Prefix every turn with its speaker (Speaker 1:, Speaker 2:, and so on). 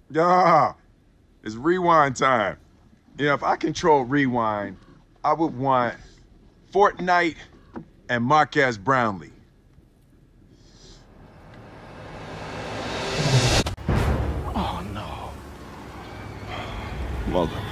Speaker 1: Yeah, it's rewind time. If I control rewind, I would want Fortnite and Marquez Brownlee.
Speaker 2: Oh, no.
Speaker 3: Well done.